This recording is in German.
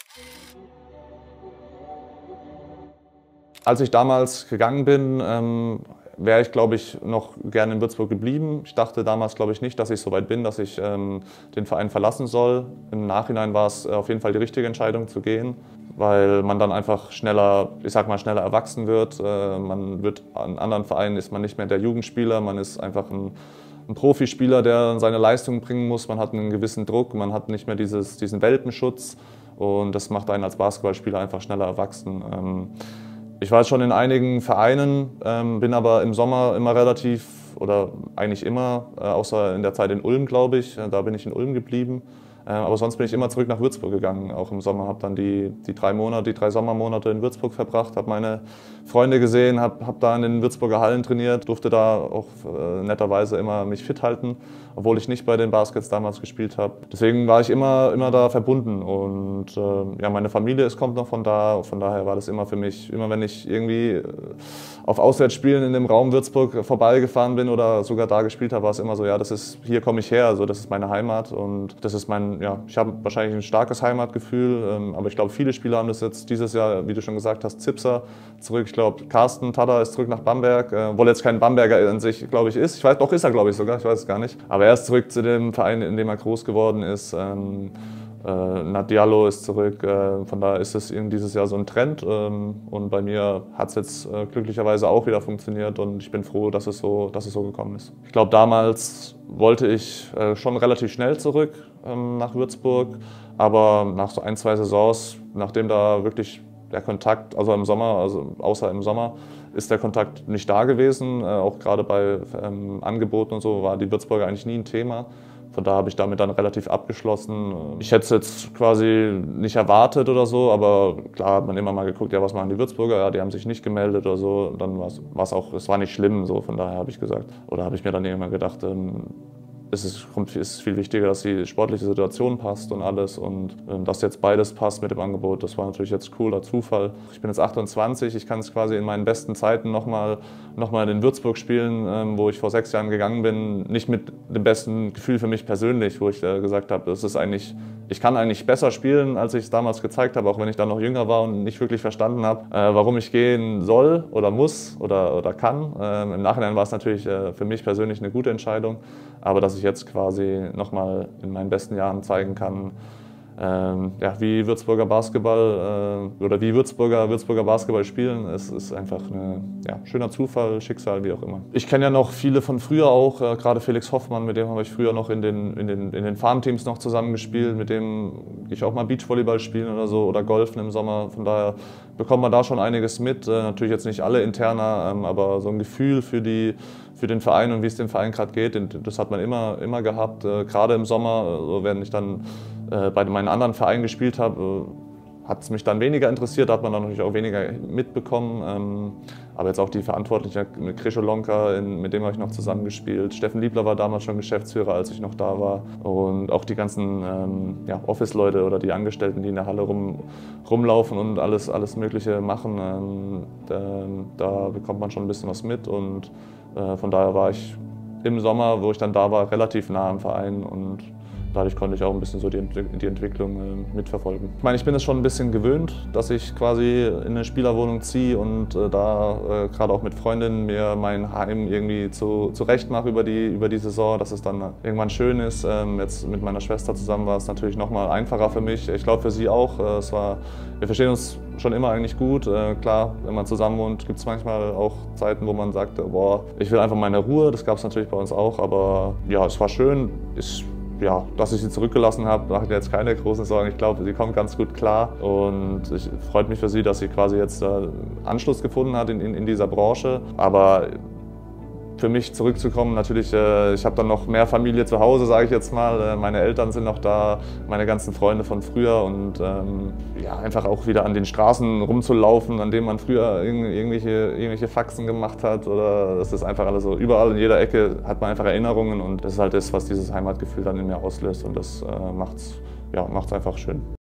Als ich damals gegangen bin, wäre ich, glaube ich, noch gerne in Würzburg geblieben. Ich dachte damals, glaube ich, nicht, dass ich so weit bin, dass ich den Verein verlassen soll. Im Nachhinein war es auf jeden Fall die richtige Entscheidung zu gehen, weil man dann einfach schneller, ich sag mal, schneller erwachsen wird. Man wird an anderen Vereinen ist man nicht mehr der Jugendspieler, man ist einfach ein Profispieler, der seine Leistung bringen muss. Man hat einen gewissen Druck, man hat nicht mehr diesen Welpenschutz und das macht einen als Basketballspieler einfach schneller erwachsen. Ich war schon in einigen Vereinen, bin aber im Sommer immer relativ, oder eigentlich immer, außer in der Zeit in Ulm, glaube ich, da bin ich in Ulm geblieben. Aber sonst bin ich immer zurück nach Würzburg gegangen, auch im Sommer. Habe dann die 3 Sommermonate in Würzburg verbracht, habe meine Freunde gesehen, habe da in den Würzburger Hallen trainiert, durfte da auch netterweise immer mich fit halten, obwohl ich nicht bei den Baskets damals gespielt habe. Deswegen war ich immer da verbunden und ja, meine Familie kommt noch von da. Von daher war das immer für mich, immer wenn ich irgendwie auf Auswärtsspielen in dem Raum Würzburg vorbeigefahren bin oder sogar da gespielt habe, war es immer so, ja, hier komme ich her, also das ist meine Heimat und das ist ja, ich habe wahrscheinlich ein starkes Heimatgefühl, aber ich glaube, viele Spieler haben das jetzt dieses Jahr, wie du schon gesagt hast, Zipser zurück. Ich glaube, Carsten Tada ist zurück nach Bamberg, obwohl er jetzt kein Bamberger in sich, glaube ich, ist. Ich weiß, doch ist er, glaube ich, sogar, ich weiß es gar nicht. Aber er ist zurück zu dem Verein, in dem er groß geworden ist. Nad Diallo ist zurück, von daher ist es dieses Jahr so ein Trend und bei mir hat es jetzt glücklicherweise auch wieder funktioniert und ich bin froh, dass es so gekommen ist. Ich glaube, damals wollte ich schon relativ schnell zurück nach Würzburg, aber nach so 1, 2 Saisons, nachdem da wirklich der Kontakt, also im Sommer, also außer im Sommer, ist der Kontakt nicht da gewesen, auch gerade bei Angeboten und so war die Würzburger eigentlich nie ein Thema. Von daher habe ich damit dann relativ abgeschlossen. Ich hätte es jetzt quasi nicht erwartet oder so, aber klar hat man immer mal geguckt, ja, was machen die Würzburger? Ja, die haben sich nicht gemeldet oder so. Dann war es auch, es war nicht schlimm, so von daher habe ich gesagt. Oder habe ich mir dann irgendwann gedacht, es ist viel wichtiger, dass die sportliche Situation passt und alles und dass jetzt beides passt mit dem Angebot, das war natürlich jetzt cooler Zufall. Ich bin jetzt 28, ich kann es quasi in meinen besten Zeiten nochmal in Würzburg spielen, wo ich vor 6 Jahren gegangen bin, nicht mit dem besten Gefühl für mich persönlich, wo ich gesagt habe, ich kann eigentlich besser spielen, als ich es damals gezeigt habe, auch wenn ich dann noch jünger war und nicht wirklich verstanden habe, warum ich gehen soll oder muss oder kann. Im Nachhinein war es natürlich für mich persönlich eine gute Entscheidung, aber dass ich jetzt quasi nochmal in meinen besten Jahren zeigen kann, ja, wie Würzburger Basketball oder wie Würzburger Basketball spielen, es ist einfach ein schöner Zufall, Schicksal, wie auch immer. Ich kenne ja noch viele von früher auch, gerade Felix Hoffmann, mit dem habe ich früher noch in den Farmteams noch zusammengespielt, mit dem gehe ich auch mal Beachvolleyball spielen oder so oder Golfen im Sommer, von daher bekommt man da schon einiges mit, natürlich jetzt nicht alle interner, aber so ein Gefühl für den Verein und wie es dem Verein gerade geht, das hat man immer gehabt, gerade im Sommer, also wenn ich dann bei meinen anderen Vereinen gespielt habe, hat es mich dann weniger interessiert, da hat man dann natürlich auch weniger mitbekommen. Aber jetzt auch die Verantwortlichen mit Krischolonka, mit dem habe ich noch zusammengespielt. Steffen Liebler war damals schon Geschäftsführer, als ich noch da war. Und auch die ganzen Office-Leute oder die Angestellten, die in der Halle rumlaufen und alles Mögliche machen, da bekommt man schon ein bisschen was mit. Und von daher war ich im Sommer, wo ich dann da war, relativ nah am Verein und dadurch konnte ich auch ein bisschen so die Entwicklung mitverfolgen. Ich meine, ich bin es schon ein bisschen gewöhnt, dass ich quasi in eine Spielerwohnung ziehe und da gerade auch mit Freundinnen mir mein Heim irgendwie zurecht mache über die Saison, dass es dann irgendwann schön ist. Jetzt mit meiner Schwester zusammen war es natürlich noch mal einfacher für mich. Ich glaube für sie auch. Wir verstehen uns schon immer eigentlich gut. Klar, wenn man zusammen wohnt, gibt es manchmal auch Zeiten, wo man sagt, boah, ich will einfach meine Ruhe. Das gab es natürlich bei uns auch, aber ja, es war schön. Ja, dass ich sie zurückgelassen habe, macht mir jetzt keine großen Sorgen. Ich glaube, sie kommt ganz gut klar und es freut mich für sie, dass sie quasi jetzt Anschluss gefunden hat in dieser Branche. Aber für mich zurückzukommen, natürlich, ich habe dann noch mehr Familie zu Hause, sage ich jetzt mal. Meine Eltern sind noch da, meine ganzen Freunde von früher und ja, einfach auch wieder an den Straßen rumzulaufen, an denen man früher irgendwelche Faxen gemacht hat. Oder das ist einfach alles so, überall in jeder Ecke hat man einfach Erinnerungen und das ist halt das, was dieses Heimatgefühl dann in mir auslöst und das macht's einfach schön.